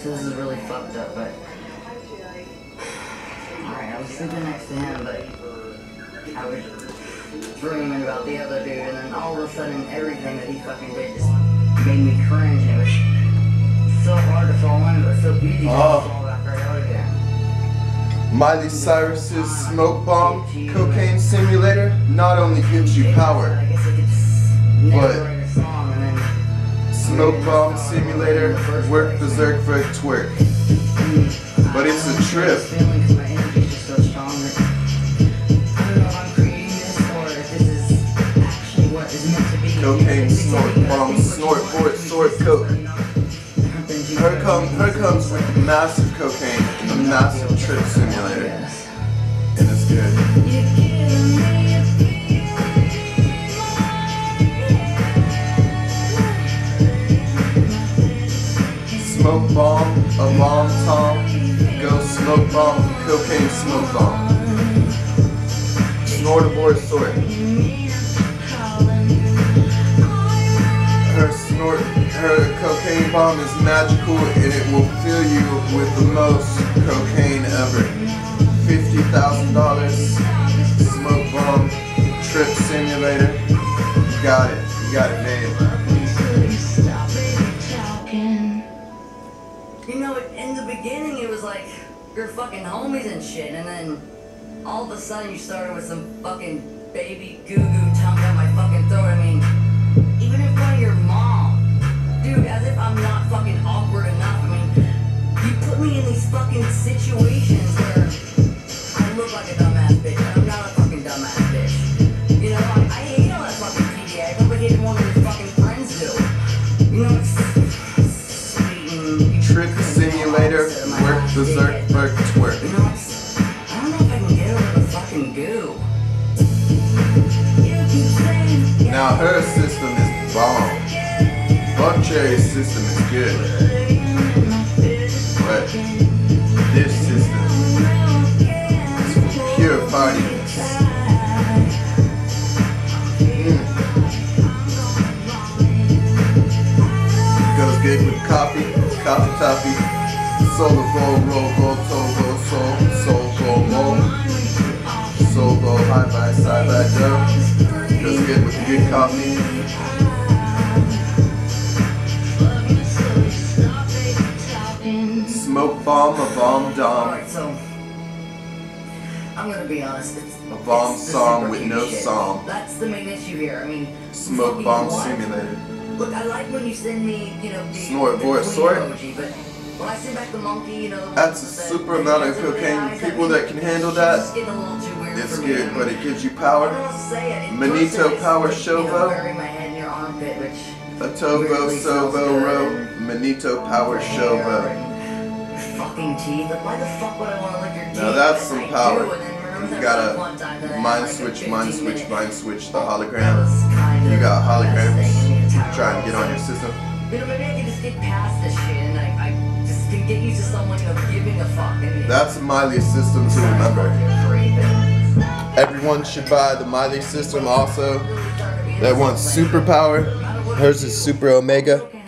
so this is really fucked up, but... Alright, I was sleeping next to him, but... I was dreaming about the other dude, and then all of a sudden, everything that he fucking did just made me cringe, and it was so hard to fall in, but so easy to fall back right out again. Miley Cyrus's Smoke Bomb Cocaine Simulator not only gives you power, but Smoke Bomb Simulator work berserk for a twerk. But it's a trip. Cocaine snort, bomb snort, fort, sort, coke. Her comes with massive cocaine and a massive trip simulator. And it's good. Smoke bomb, a bomb tom. Go smoke bomb, cocaine smoke bomb. Snortivore sort. Her cocaine bomb is magical and it will fill you with the most cocaine ever. $50,000 smoke bomb trip simulator. You got it made. You know, in the beginning it was like you're fucking homies and shit, and then all of a sudden you started with some fucking baby goo-goo tongue down my fucking throat. I mean, even in front of your mom. Dude, as if I'm not fucking awkward enough. I mean, you put me in these fucking situations where I look like a dumbass bitch, and I'm not a fucking dumbass bitch. You know, I hate all that fucking PDA. Nobody hated one of his fucking friends do. You know, it's sweet and... Trip simulator, work berserk, work twerk. You know, I don't know if I can get over the fucking goo. Now her system is bomb. Buckcherry's system is good, but this system is for pure partiness. Goes good with coffee toffee, solo bowl, roll, togo, soul bowl, mo, soul bowl, high by side by dough. Goes good with good coffee. Smoke bomb, a bomb dom. Alright, so I'm gonna be honest. A bomb song with no song. That's the main issue here. I mean, Smoke bomb simulator. Look, I like when you send me, you know, the Snortivore sort. Emoji, but when I send back the monkey, you know, that's a super amount of cocaine. People that can handle that, it's good, but it gives you power. Manito Power Shovo. Atovo Sovo Ro. Manito Power Shovo. Fucking teeth. Why the fuck would I want to lick your teeth? Now that's some power. You gotta mind switch the hologram. You got holograms. Try and get on your system. You know, maybe I can just get past this shit and I just can get used to someone, you know, giving a fuck. That's Miley's system to remember. Everyone should buy the Miley system also. That one's superpower. Hers is Super Omega.